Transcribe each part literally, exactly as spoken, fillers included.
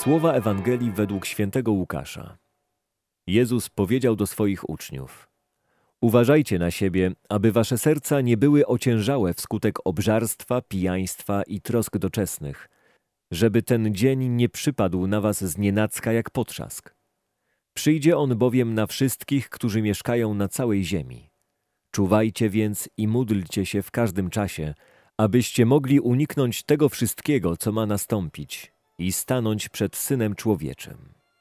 Słowa Ewangelii według świętego Łukasza. Jezus powiedział do swoich uczniów: Uważajcie na siebie, aby wasze serca nie były ociężałe wskutek obżarstwa, pijaństwa i trosk doczesnych, żeby ten dzień nie przypadł na was znienacka jak potrzask. Przyjdzie on bowiem na wszystkich, którzy mieszkają na całej ziemi. Czuwajcie więc i módlcie się w każdym czasie, abyście mogli uniknąć tego wszystkiego, co ma nastąpić, i stanąć przed Synem Człowieczym.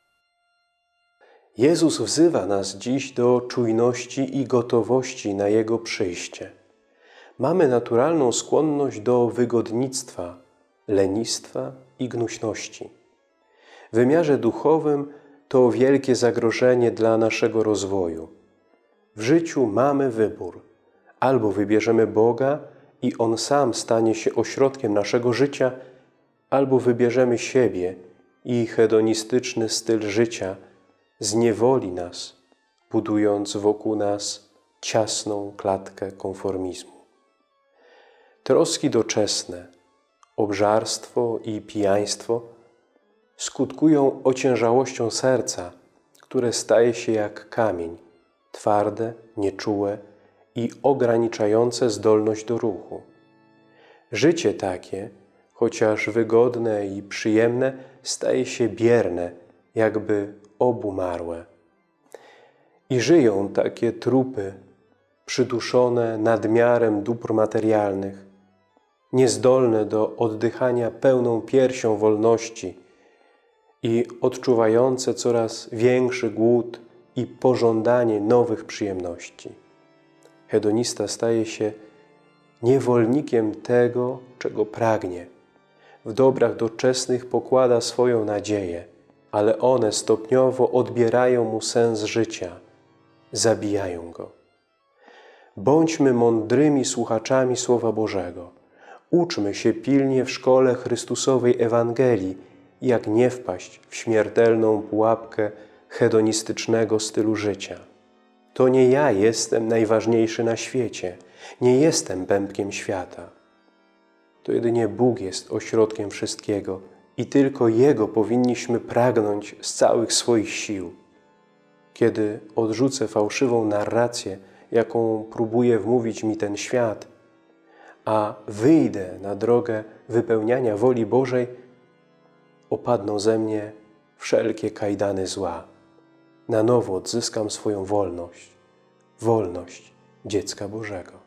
Jezus wzywa nas dziś do czujności i gotowości na Jego przyjście. Mamy naturalną skłonność do wygodnictwa, lenistwa i gnuśności. W wymiarze duchowym to wielkie zagrożenie dla naszego rozwoju. W życiu mamy wybór. Albo wybierzemy Boga i On sam stanie się ośrodkiem naszego życia, albo wybierzemy siebie i hedonistyczny styl życia zniewoli nas, budując wokół nas ciasną klatkę konformizmu. Troski doczesne, obżarstwo i pijaństwo skutkują ociężałością serca, które staje się jak kamień, twarde, nieczułe i ograniczające zdolność do ruchu. Życie takie, chociaż wygodne i przyjemne, staje się bierne, jakby obumarłe. I żyją takie trupy, przyduszone nadmiarem dóbr materialnych, niezdolne do oddychania pełną piersią wolności i odczuwające coraz większy głód i pożądanie nowych przyjemności. Hedonista staje się niewolnikiem tego, czego pragnie. W dobrach doczesnych pokłada swoją nadzieję, ale one stopniowo odbierają mu sens życia, zabijają go. Bądźmy mądrymi słuchaczami Słowa Bożego. Uczmy się pilnie w szkole Chrystusowej Ewangelii, jak nie wpaść w śmiertelną pułapkę hedonistycznego stylu życia. To nie ja jestem najważniejszy na świecie, nie jestem bębkiem świata. To jedynie Bóg jest ośrodkiem wszystkiego i tylko Jego powinniśmy pragnąć z całych swoich sił. Kiedy odrzucę fałszywą narrację, jaką próbuje wmówić mi ten świat, a wyjdę na drogę wypełniania woli Bożej, opadną ze mnie wszelkie kajdany zła. Na nowo odzyskam swoją wolność, wolność dziecka Bożego.